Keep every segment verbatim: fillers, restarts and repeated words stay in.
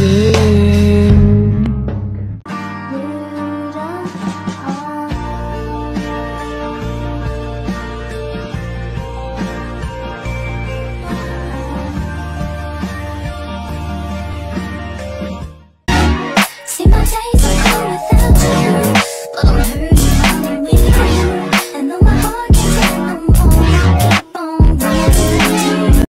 See my days are gone without you, but I'm hurting when I'm with you, and though my heart can't take no more, I keep on running.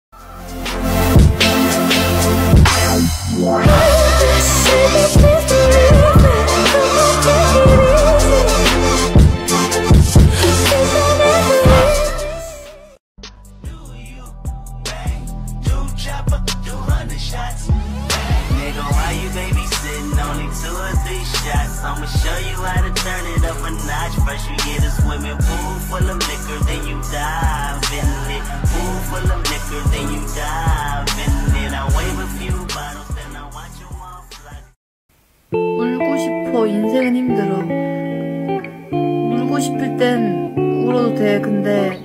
I'ma show you how to turn it up a notch. First you get a swimming pool full of liquor, then you dive in it. Pool full of liquor, then you dive in it. I wave a few bottles, then I watch them all fly. 울고 싶어. 인생은 힘들어. 울고 싶을 땐 울어도 돼. 근데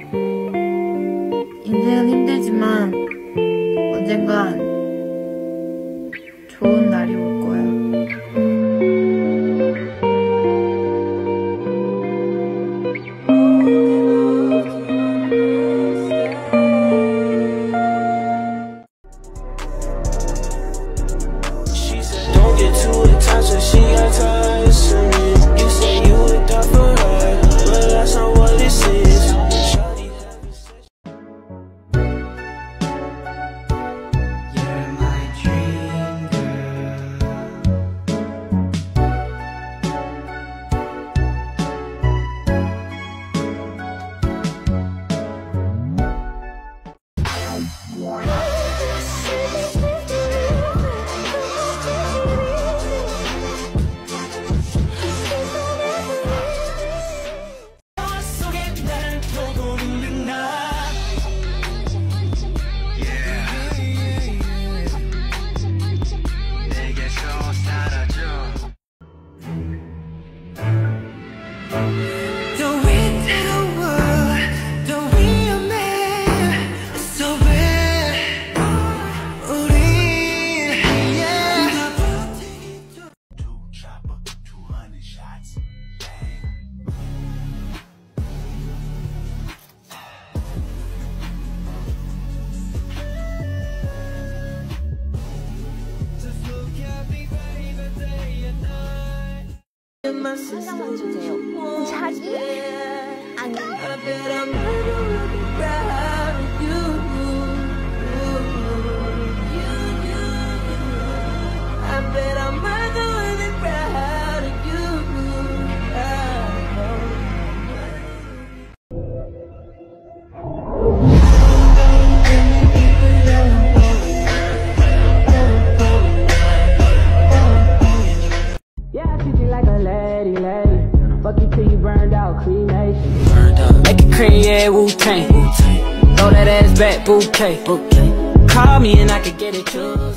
인생은 힘들지만 언젠간 좋은 날이 올 거야. She got ties to me. You say you would die for her, but that's not what this is. You're my dream 상상만 주세요. 자기? 아니. Fuck you till you burned out, cremation. Burned out. Make it cream, yeah, Wu-Tang. Wu-Tang. Throw that ass back, bouquet. Bouquet. Call me and I could get it too.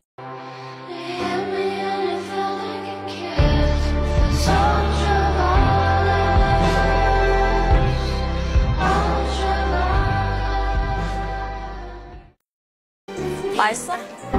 맛있어?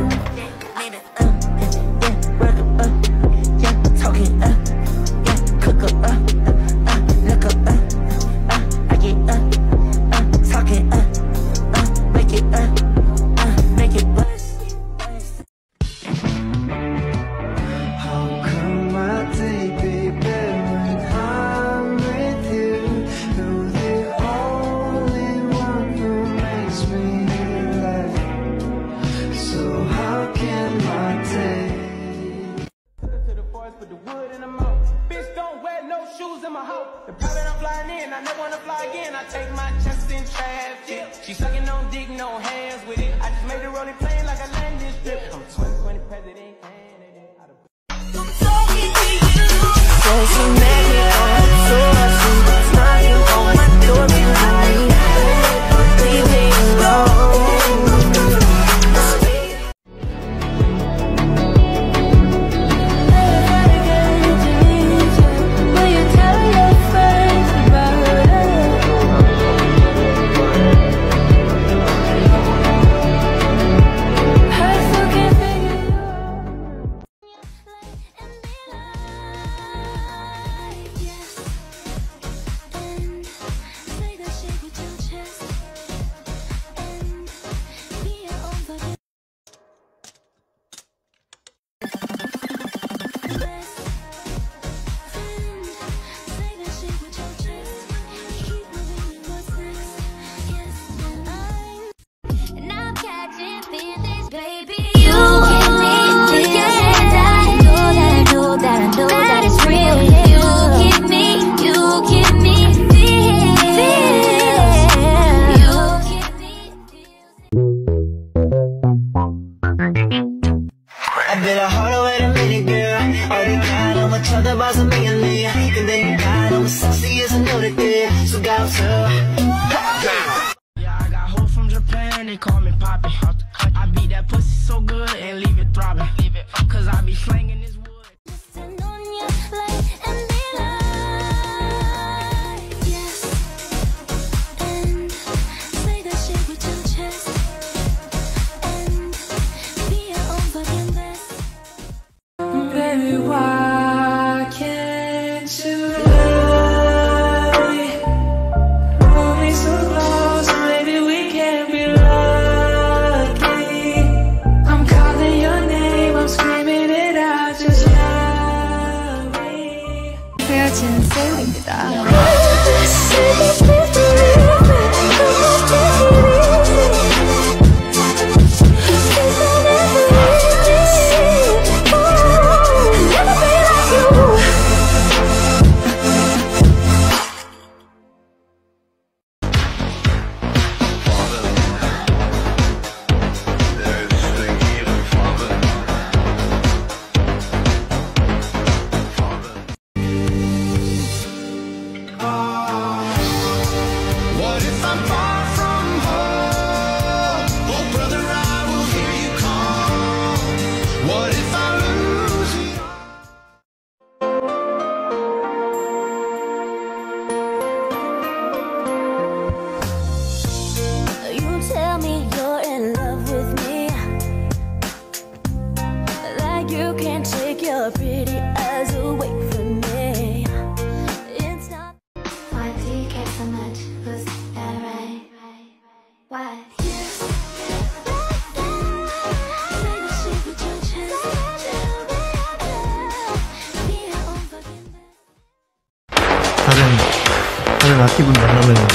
The pilot I'm flying in, I never wanna fly again. I take my chances in traffic. She sucking on dick, no hands with it. I just made the rolling plane like a landing strip. I'm twenty twenty president candidate. I'm talking to you. So she made me on the tour. She's knocking on my door tonight. Leave me alone. I bet a harder way to meet it, girl. Oh, you got on my trouble about some million million. And then you got on sexy as a noted there. So got to. Yeah, I got hoes from Japan, they call me Poppy. I beat that pussy so good and leave it throbbing. Leave it, cause I be slanging this wood. Stand on your light and be like, yes. And say that shit with your chest. And be your own fucking best. Baby, why can't you lie? Hold me so close, maybe we can be lucky. I'm calling your name, I'm screaming it out, just love me. 헤어진 세울입니다. What if I'm far from home? Oh, brother, I will hear you call. What if I lose it You tell me you're in love with me, like you can't take your pretty eyes away from me. It's not. Why do you care so much? Was that right? Why? Yes. Say the shit with your chest. Be your own fucking best. 다른 다른 아티분 만나면 이제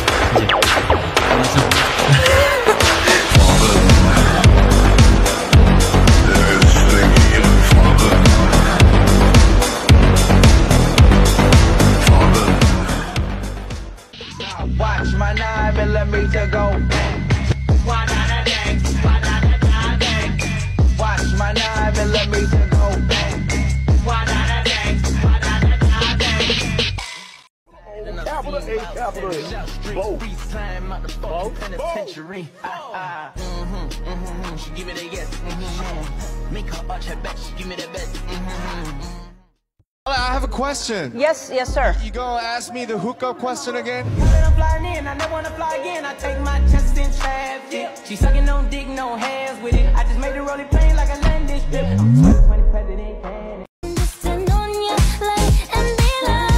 Watch my nine millimeter go. Watch my nine millimeter go. Capital A, capital A. Both. Both. Penitentiary. Mm-hmm, mm-hmm. She give me the yes. Mm-hmm. Make her arch her back. She give me the best. Mm-hmm. I have a question. Yes, yes, sir. You gonna ask me the hookup question again? When I'm flying in, I never wanna fly again. I take my chances in traffic. She sucking on dick, no hands with it. I just made the rolling plane like a landing strip. I'm twenty president can. Stand on your light and be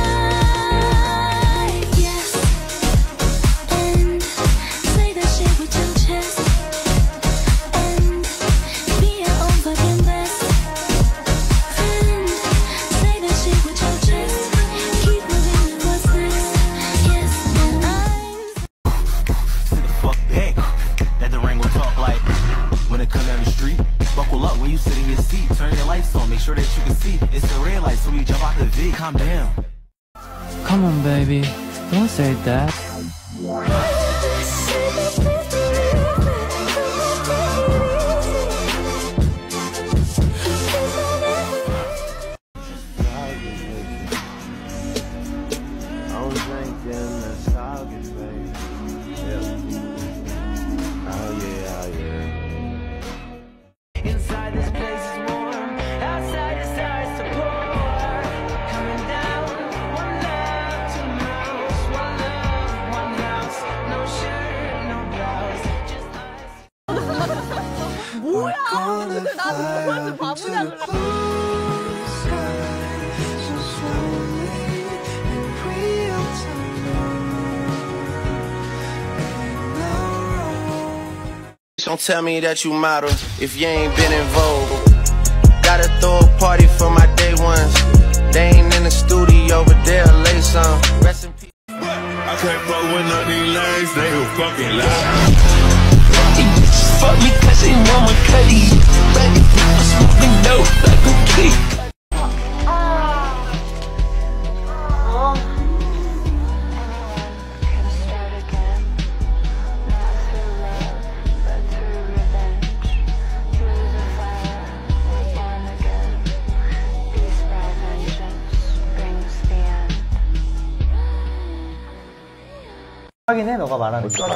like, yes. And say that shit with your chest. And be your own fucking best. And say that shit with your chest. Keep moving with what's next. Yes, and I'm. Sit the fuck back. That the ring will talk like when it come down the street. Buckle up when you sit in your seat. Turn your lights on, make sure that you can see. It's the red light, so we jump out the V. Calm down. Come on, baby, don't say that. I'm drinking nostalgia, baby. Yeah. Oh yeah, oh yeah. Inside this place is warm. Outside the stars to pour. Coming down. One love, two mouths. One love, one house. No shirt, no blouse. Just us. 뭐야? 근데 나도 누구한테 바보냐 그래. Don't tell me that you model if you ain't been in vogue. Gotta throw a party for my day ones. They ain't in the studio, but they'll lay some. Rest in peace. I can't fuck with none of these lanes, they gon' fucking lie. Fuck me cause they want my cutty. Baby, I'm smoking dope like a kid. 확인해, 너가 말하는 거.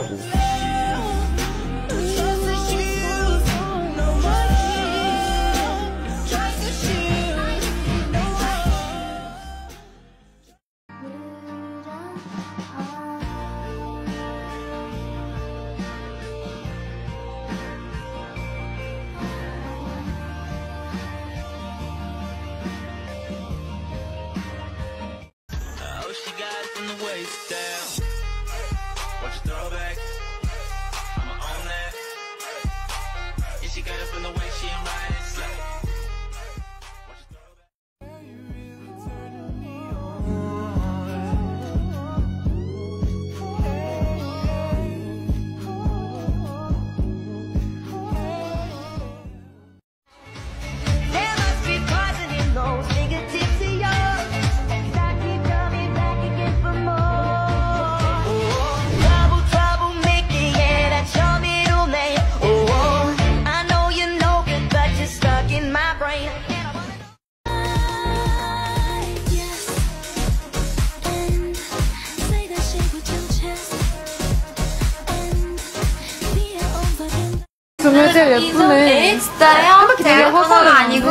정말 제일 예쁘네. 진짜요? 되게 화사가 아니고.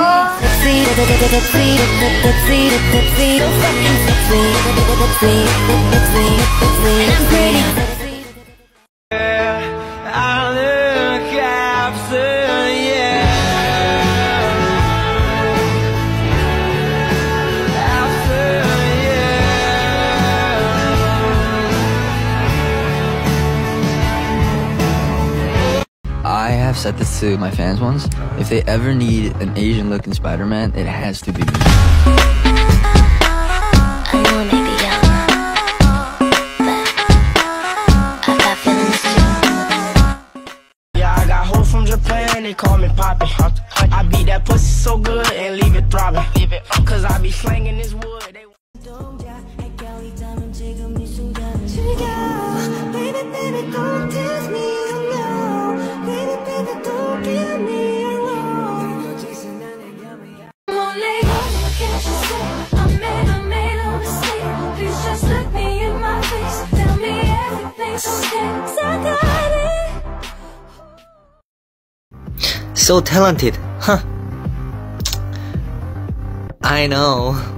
I have said this to my fans once. If they ever need an Asian-looking Spider-Man, it has to be me. I know it may be young, but I've got feelings too. Yeah, I got hoes from Japan, they call me Poppy. I beat that pussy so good and leave it throbbing. Cause I be slanging this wood. They Baby, baby, don't tease me, no. Baby, baby, don't give me alone. I'm only gonna catch you say I made, I made a mistake. Please just look me in my face. Tell me everything's okay, 'cause I got it. So talented, huh? I know.